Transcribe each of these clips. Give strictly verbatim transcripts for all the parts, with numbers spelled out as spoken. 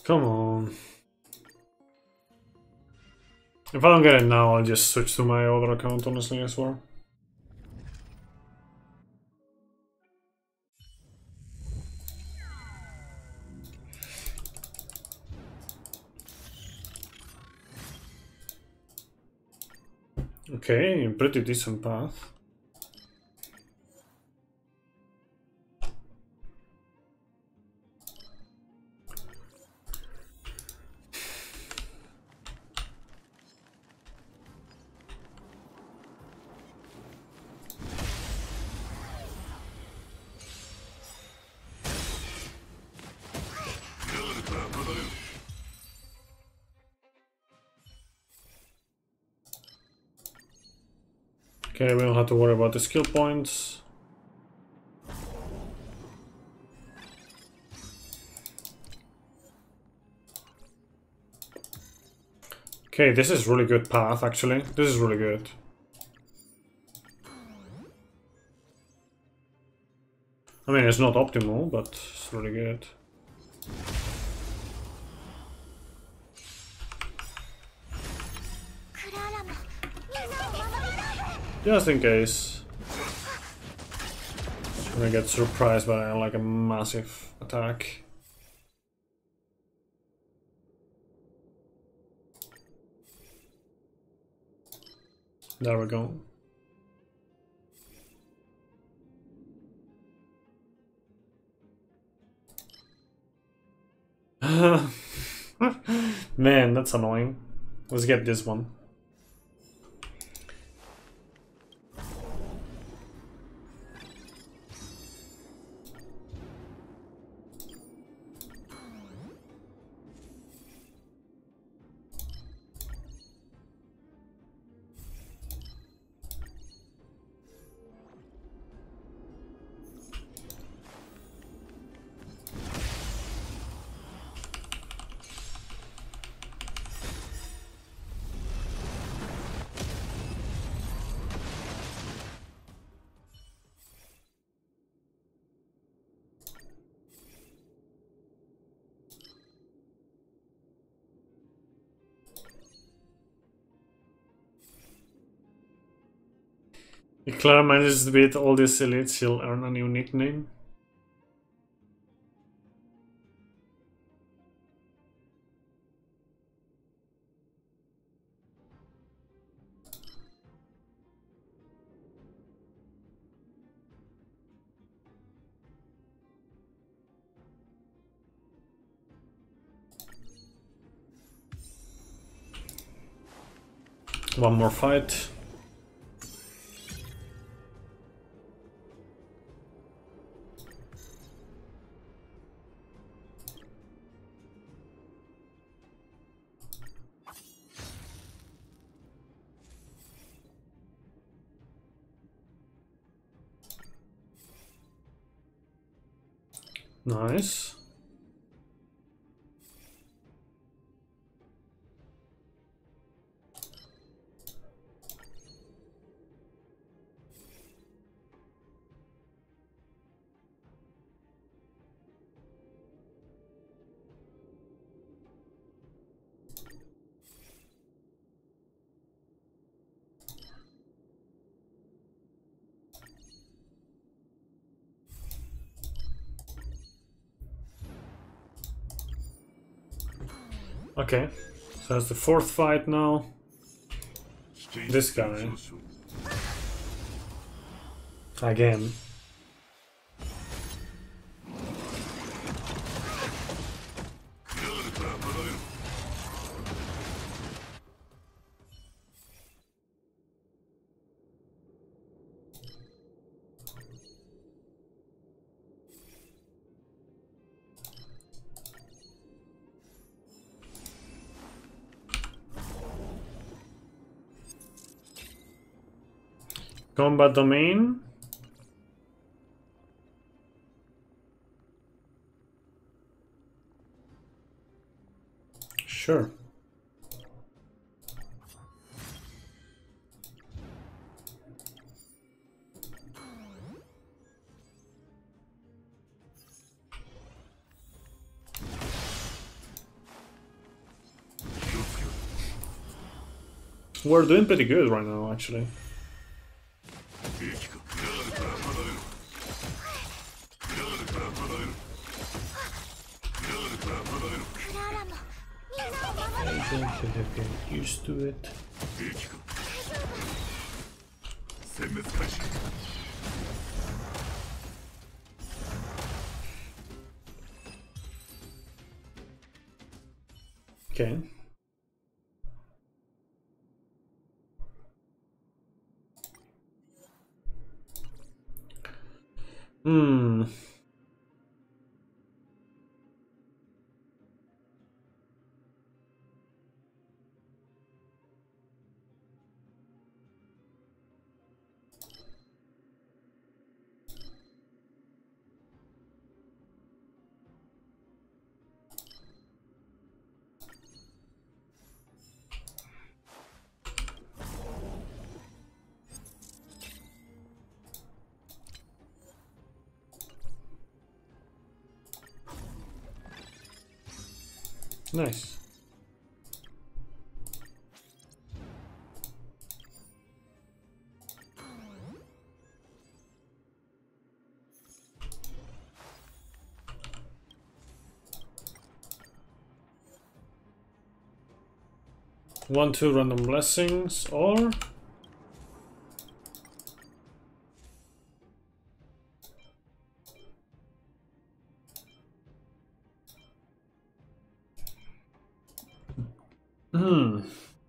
Come on. If I don't get it now, I'll just switch to my other account, honestly, as well. Okay, pretty decent path. Okay, we don't have to worry about the skill points. Okay, this is really good path, actually. This is really good. I mean, it's not optimal, but it's really good. Just in case. I'm gonna get surprised by like a massive attack. There we go. Man, that's annoying. Let's get this one. If Clara manages to beat all these elites, she'll earn a new nickname. One more fight. Nice. Okay, so that's the fourth fight now. This guy. Again. Combat domain. Sure. We're doing pretty good right now, actually. I don't have to get used to it. Okay. Hmm. Nice. One, two random blessings, or hmm.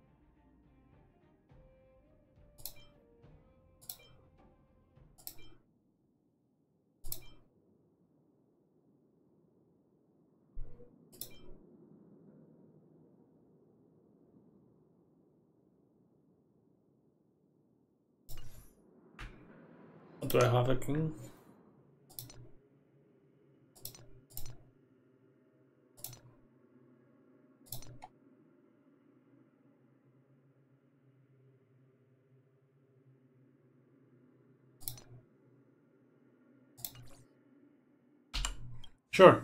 What do I have again? Sure.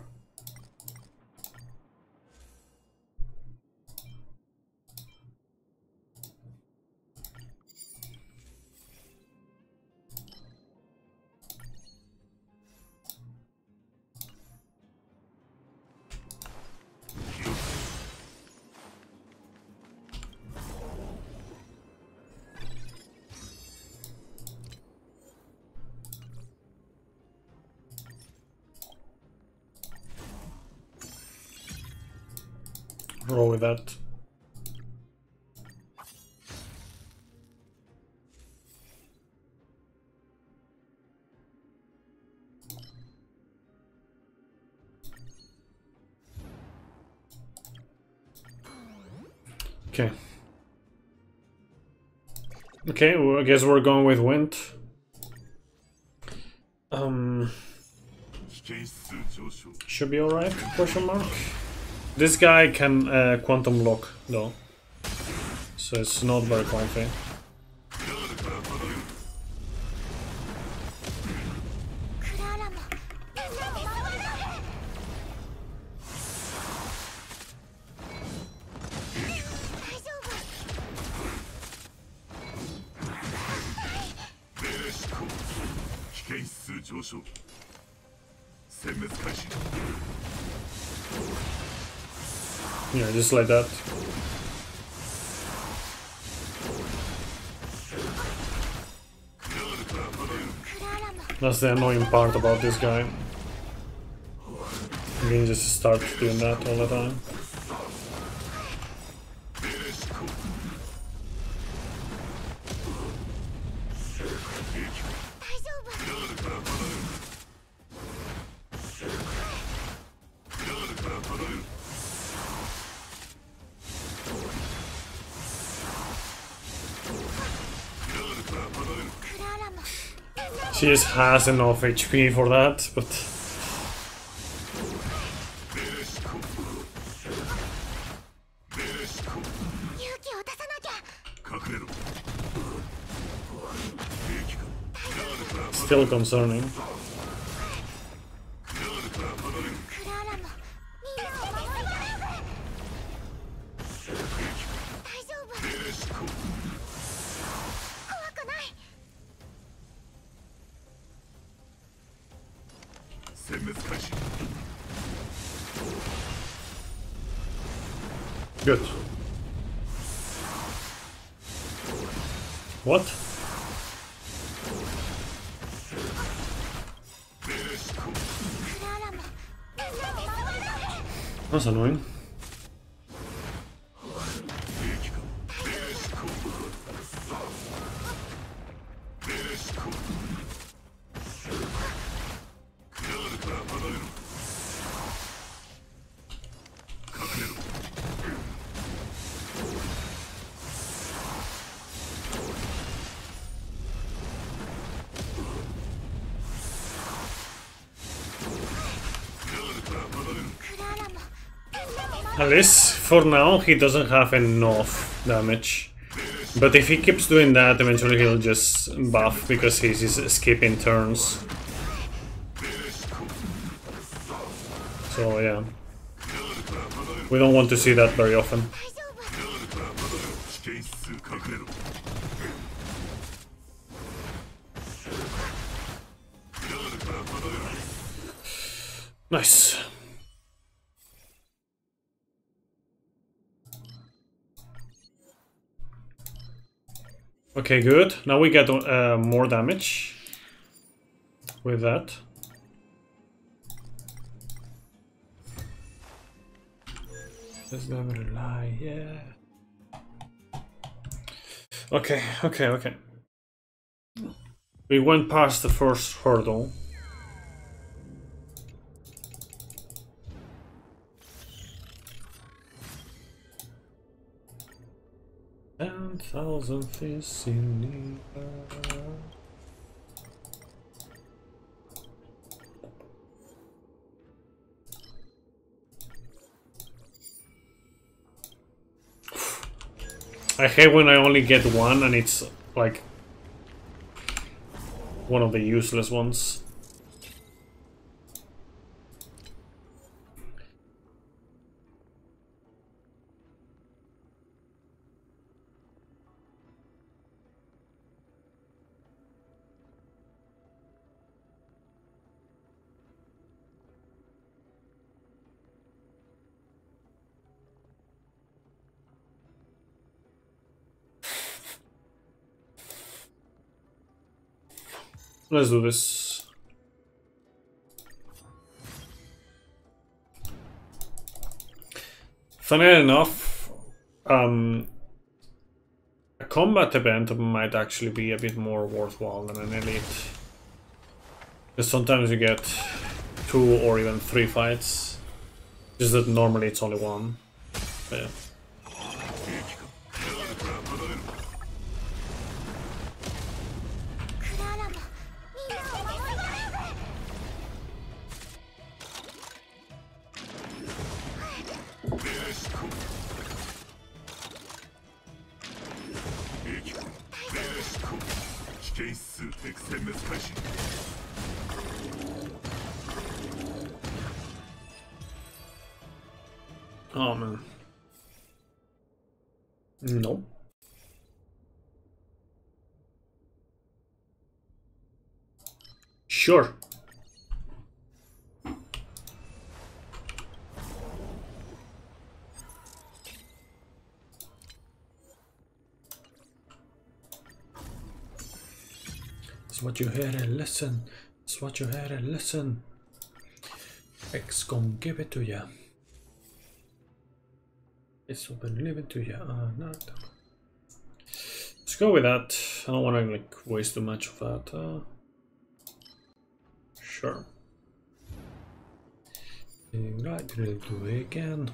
Roll with that. Okay. Okay, well, I guess we're going with wind. Um, should be alright, question mark. This guy can uh, quantum lock though, so it's not very comfy. Yeah, just like that. That's the annoying part about this guy. You can just start doing that all the time. She just has enough H P for that, but still concerning. Good. What? That's annoying. At least for now he doesn't have enough damage. But if he keeps doing that, eventually he'll just buff because he's just skipping turns. So yeah. We don't want to see that very often. Nice. Okay, good. Now we get uh, more damage with that. Let's never lie, yeah. Okay, okay, okay. We went past the first hurdle. Ten thousand fish in the air. I hate when I only get one and it's like one of the useless ones. Let's do this. Funnily enough, um, a combat event might actually be a bit more worthwhile than an elite. Because sometimes you get two or even three fights. Just that normally it's only one. But yeah. Oh man. No. Sure. It's what you hear and listen. It's what you hear and listen. X gon' give it to ya. It's open, leave it to ya. Uh, not. Let's go with that. I don't want to like waste too much of that. Uh, sure. Right, we'll do it again.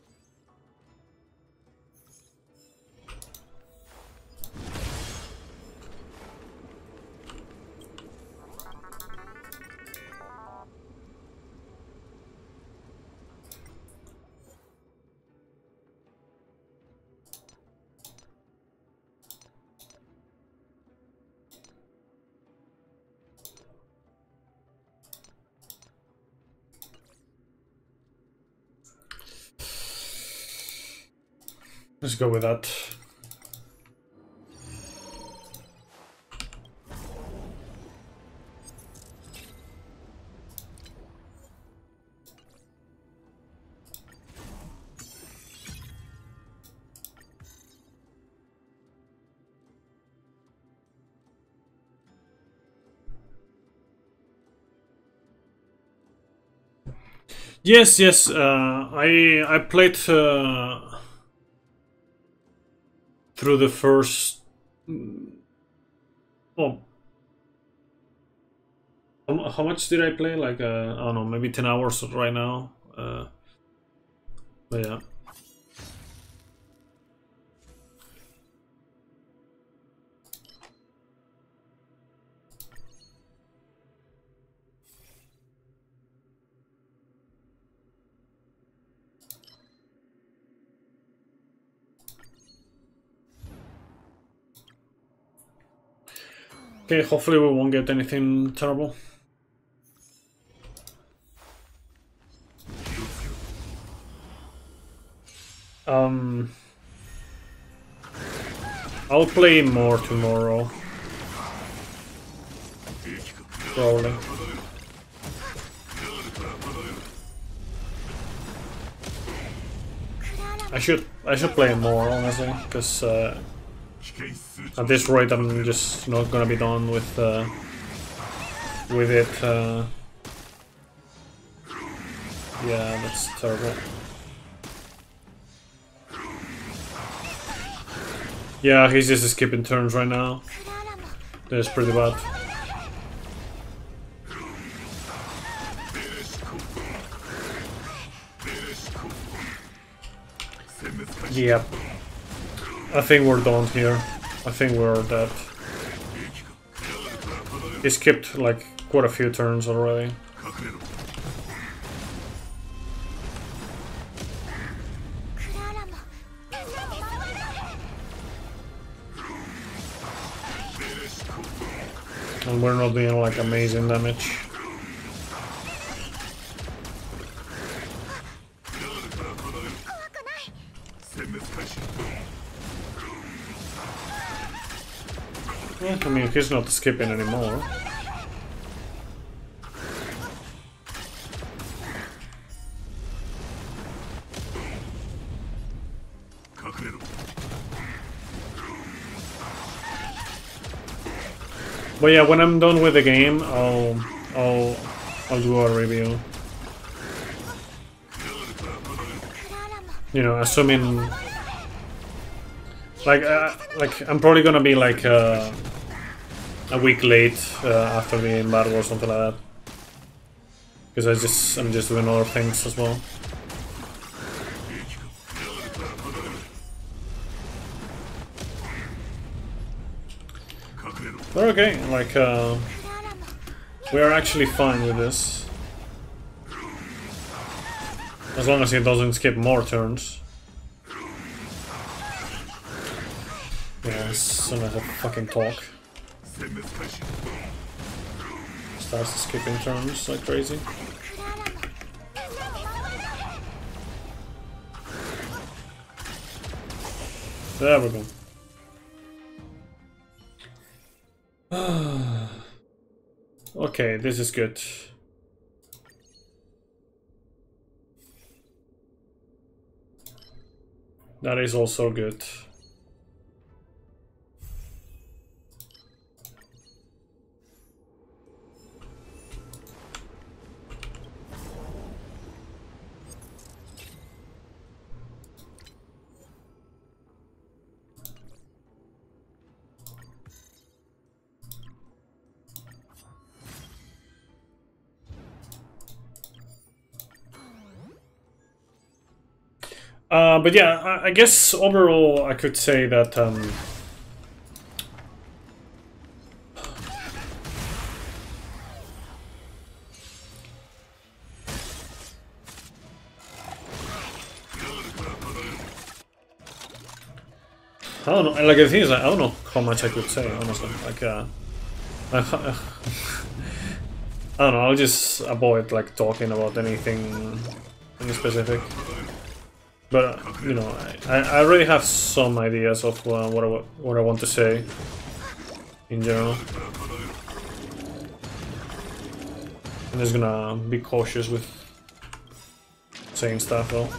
Let's go with that. Yes, yes. Uh, I I played uh, through the first. Oh, how, how much did I play? Like uh, I don't know, maybe ten hours right now. Uh, but yeah. Okay, hopefully we won't get anything terrible. Um, I'll play more tomorrow. Probably. I should I should play more honestly, because uh, at this rate I'm just not gonna be done with uh, with it. Uh, yeah, that's terrible. Yeah, he's just skipping turns right now. That's pretty bad. Yep. I think we're done here. I think we're dead. He skipped like quite a few turns already. And we're not doing like amazing damage. Yeah, I mean, he's not skipping anymore. But yeah, when I'm done with the game, I'll I'll I'll do a review. You know, assuming like uh, like I'm probably gonna be like uh, a week late uh, after the embargo or something like that, because I just I'm just doing other things as well. But okay, like uh, we are actually fine with this, as long as he doesn't skip more turns. Yeah, as soon as I fucking talk, starts skipping turns like crazy. There we go. Okay, this is good. That is also good. Uh, but yeah, I, I guess overall I could say that um, I don't know. Like the thing is, I don't know how much I could say honestly. Like, uh, I, I don't know. I'll just avoid like talking about anything in specific. But uh, you know, I, I already have some ideas of uh, what I what I want to say in general. I'm just gonna be cautious with saying stuff though.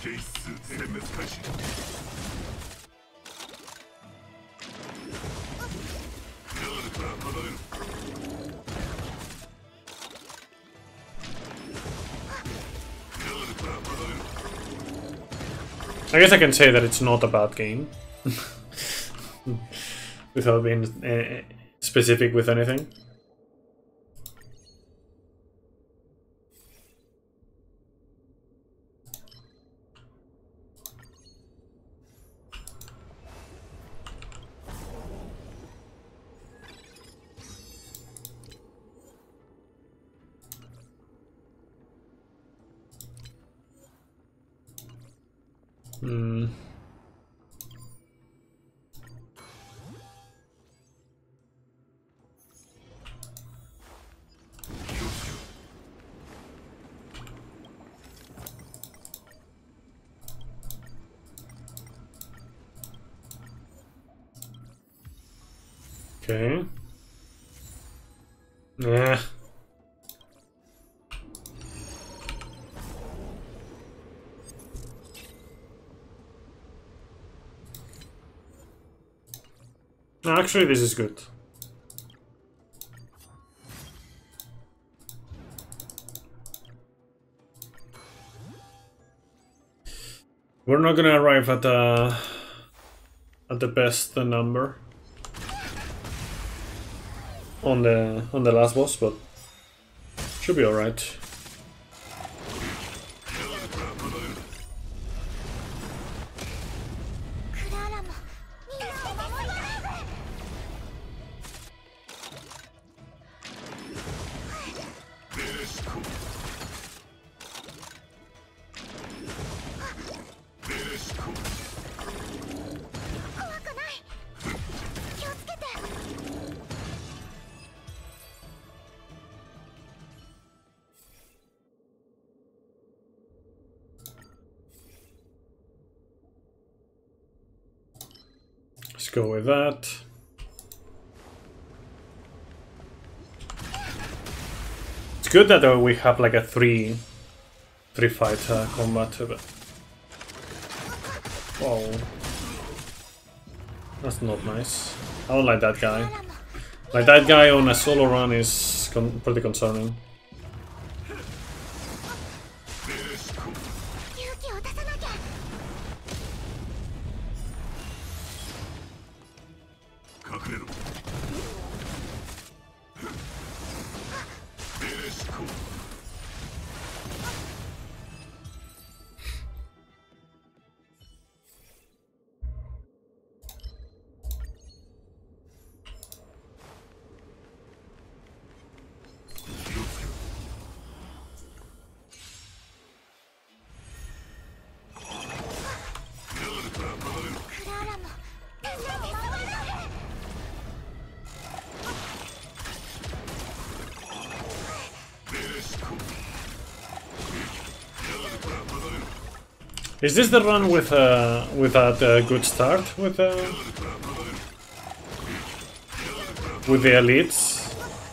I guess I can say that it's not a bad game. Without being uh, specific with anything. Hmm. Okay. Yeah. Actually, this is good. We're not gonna arrive at the at the best number on the on the last boss, but should be all right. Let's go with that. It's good that uh, we have like a three, three fight uh, combat. But whoa, that's not nice. I don't like that guy. Like that guy on a solo run is con pretty concerning. Is this the run with uh, with that uh, good start with uh, with the elites?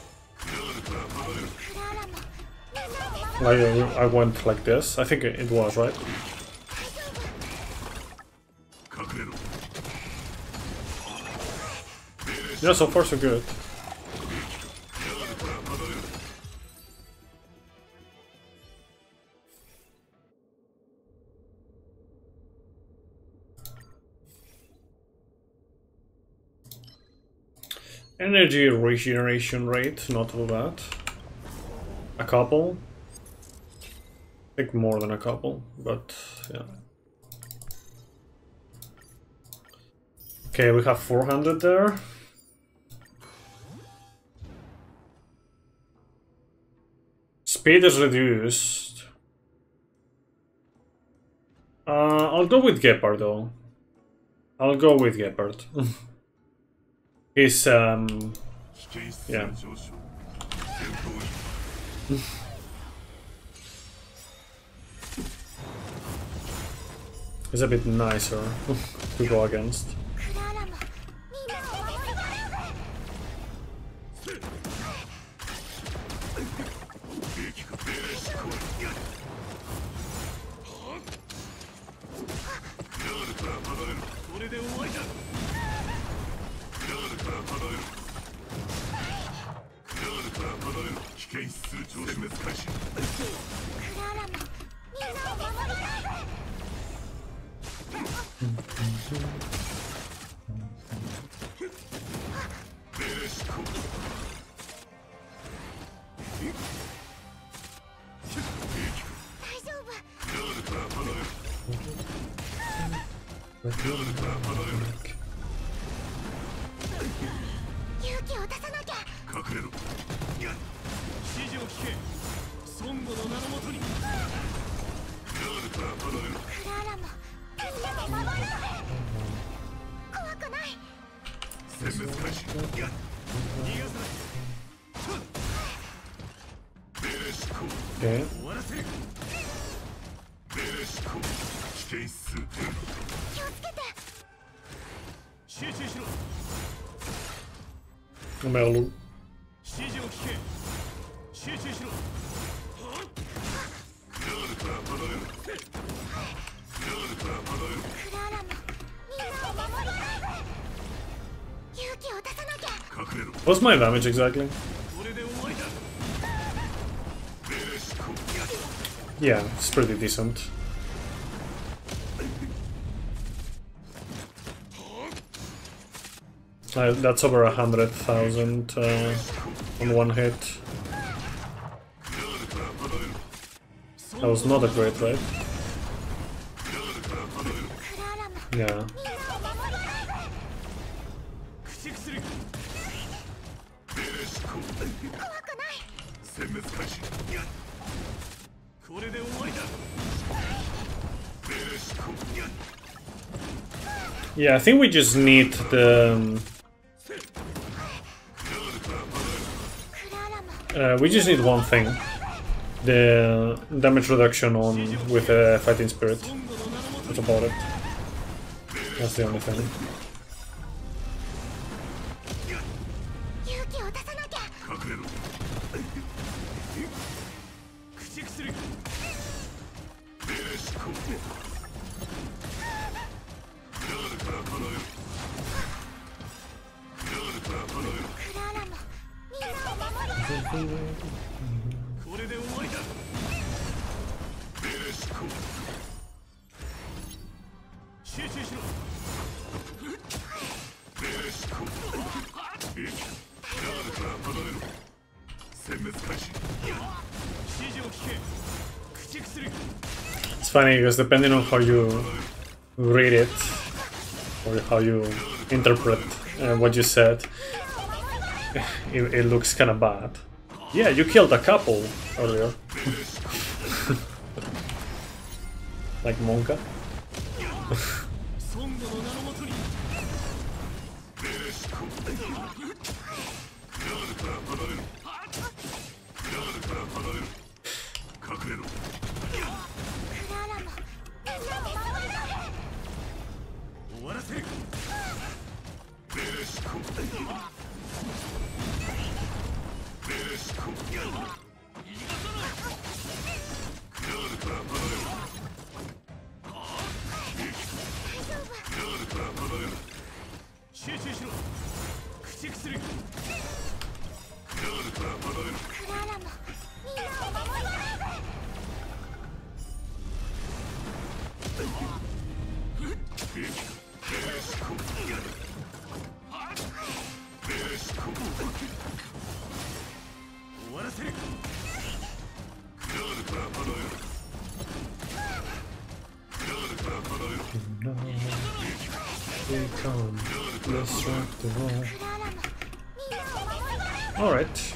Like uh, I went like this. I think it was right. Yeah, so far so good. Energy regeneration rate, not all that. A couple. I think more than a couple, but yeah. Okay, we have four hundred there. Speed is reduced. Uh, I'll go with Gepard though. I'll go with Gepard. He's um yeah. He's a bit nicer to go against. Okay. Merlou. What's my damage exactly? Yeah, it's pretty decent. Uh, that's over a hundred thousand uh, on one hit. That was not a great rate. Yeah. Yeah, I think we just need the... Um, uh, we just need one thing. The damage reduction on with a fighting spirit. That's about it. That's the only thing. It's funny because depending on how you read it or how you interpret uh, what you said, it, it looks kind of bad. Yeah, you killed a couple earlier. Like Monka. Alright.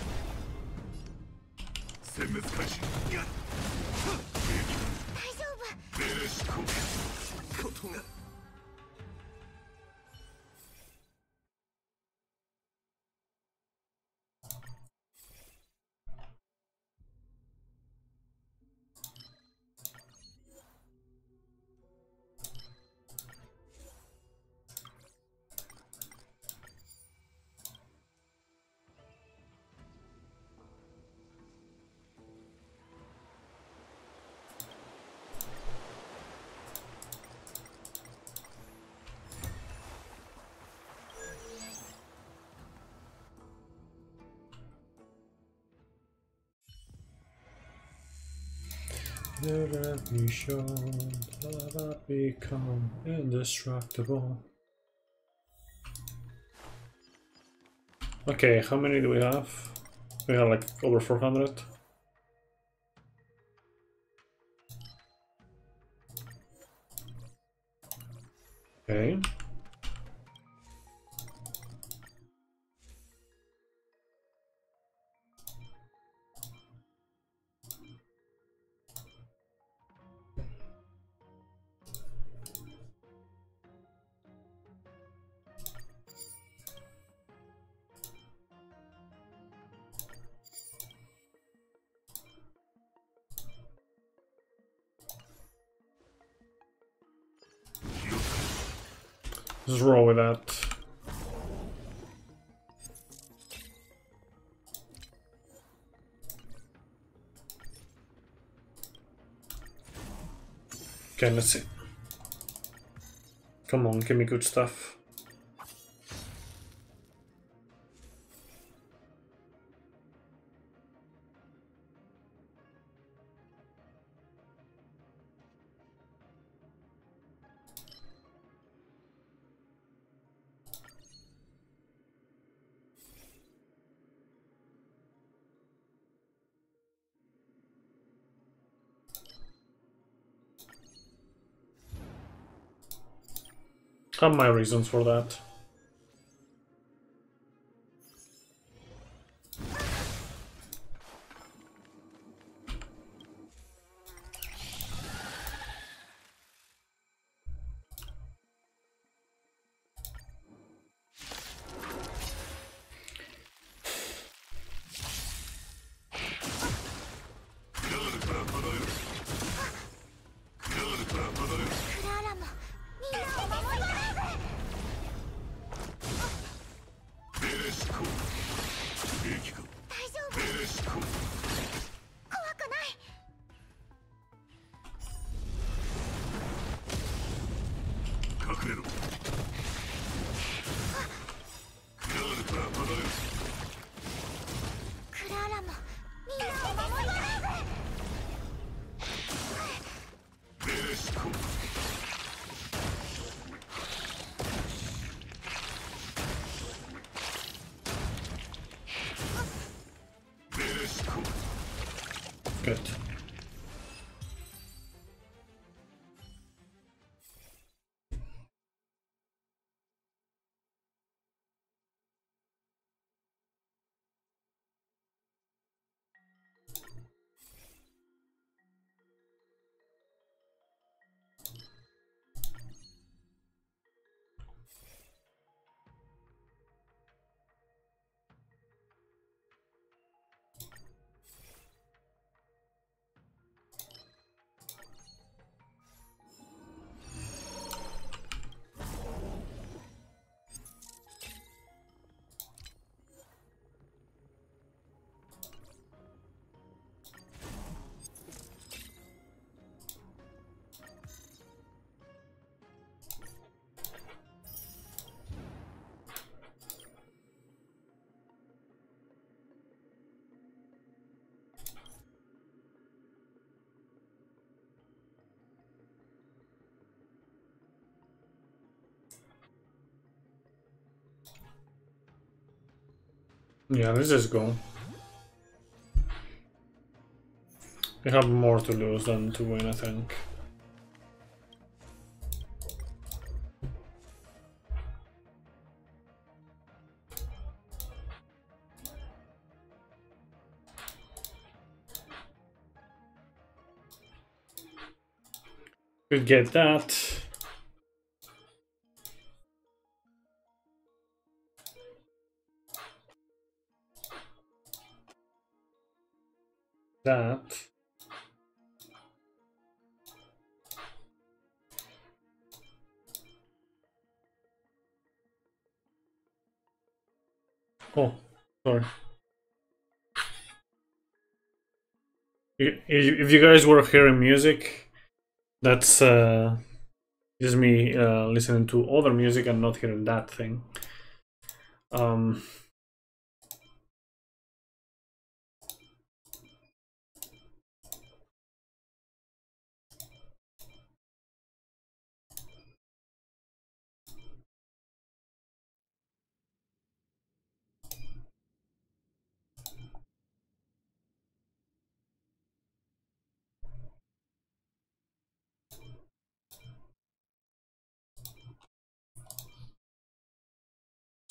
Let me show that I become indestructible. Okay, how many do we have? We have like over four hundred. Okay. Just roll with that. Okay, let's see. Come on, give me good stuff. I have my reasons for that. Good. Yeah, let's just go. We have more to lose than to win, I think. Could get that. That. Oh, sorry. If you guys were hearing music, that's uh, just me uh, listening to other music and not hearing that thing. Um,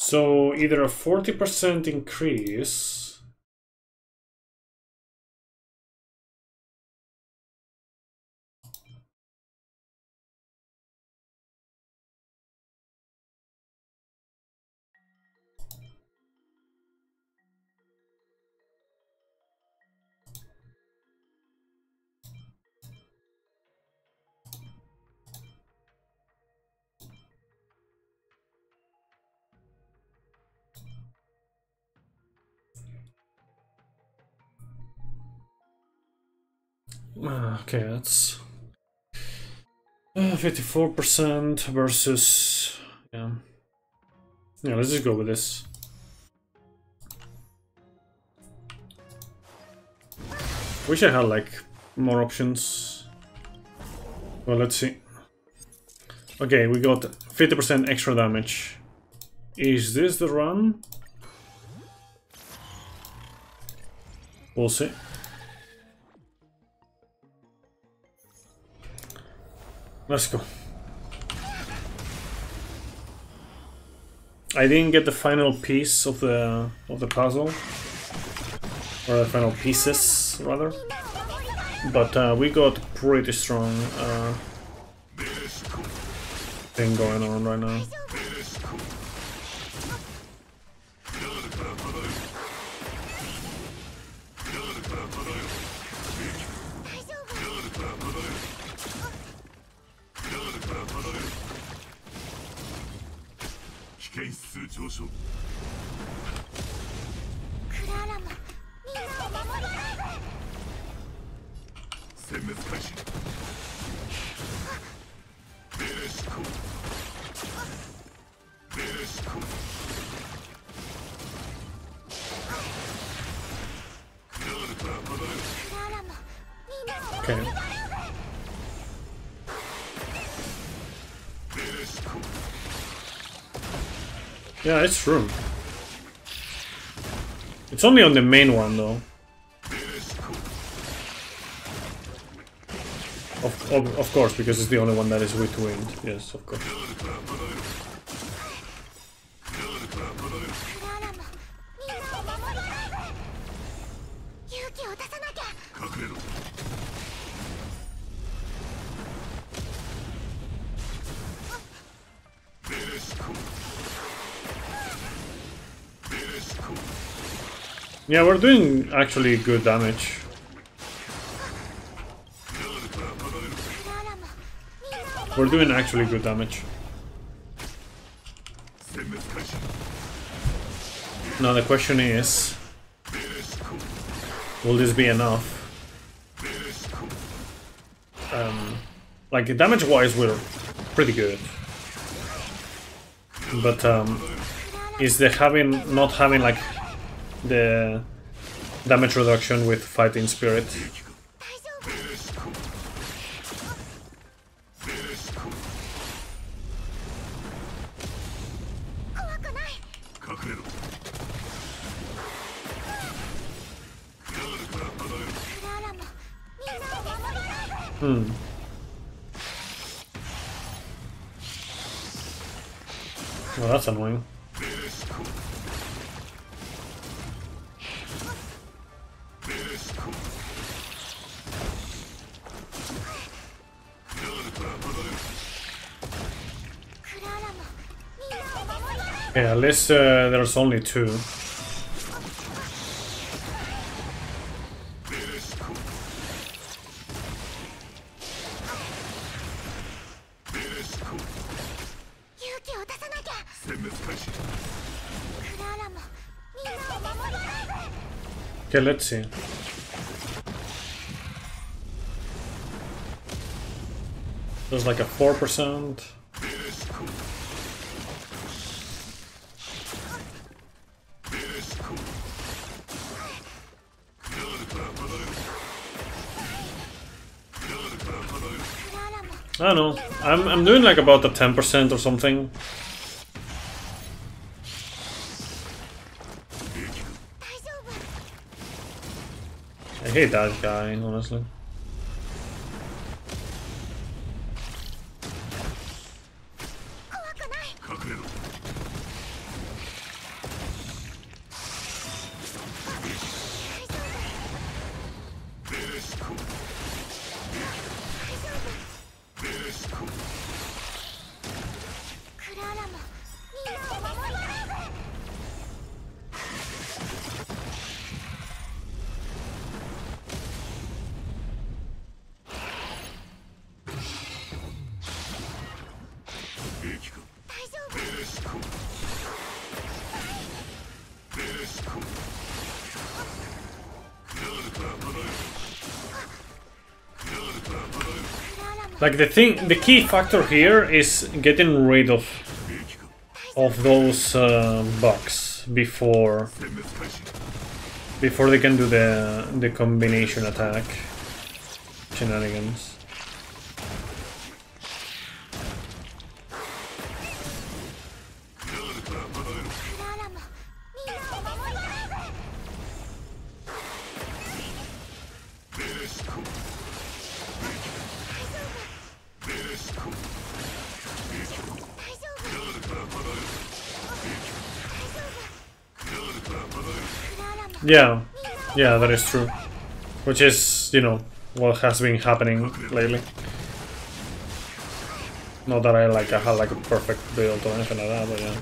So either a forty percent increase. Okay, that's fifty-four percent versus, yeah. Yeah, let's just go with this. Wish I had like more options. Well, let's see. Okay, we got fifty percent extra damage. Is this the run? We'll see. Let's go. I didn't get the final piece of the of the puzzle, or the final pieces rather, but uh, we got pretty strong uh, thing going on right now. Okay. Yeah, it's true. It's only on the main one though. Of, of, of course, because it's the only one that is with wind. Yes, of course. Yeah, we're doing actually good damage. We're doing actually good damage. Now the question is, will this be enough? Um, like damage-wise, we're pretty good, but um, is the having not having like the damage reduction with fighting spirit? Hmm. Well, that's annoying. Yeah, at least uh, there's only two. Okay, let's see. There's like a four percent. I don't know. I'm I'm doing like about a ten percent or something. I hate that guy, honestly. Like the thing, the key factor here is getting rid of of those uh, bugs before before they can do the the combination attack shenanigans. Yeah, yeah, that is true. Which is, you know, what has been happening lately. Not that I like I had like a perfect build or anything like that, but yeah.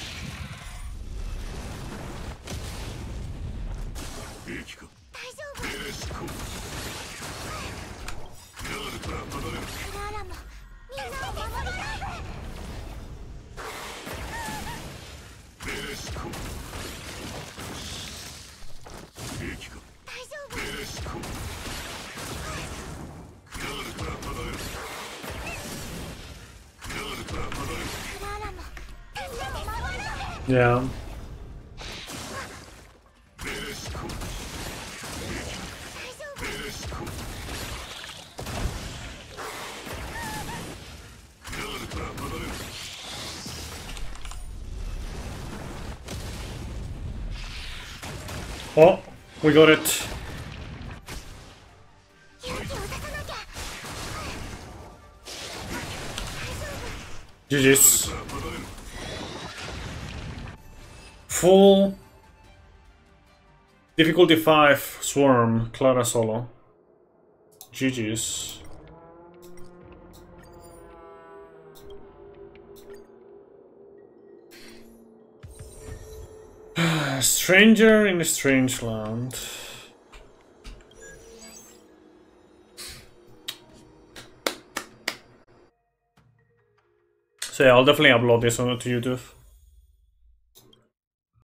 Yeah. Oh, we got it. G G's. Full difficulty five swarm Clara solo. G G's. Stranger in a strange land. So yeah, I'll definitely upload this on to YouTube.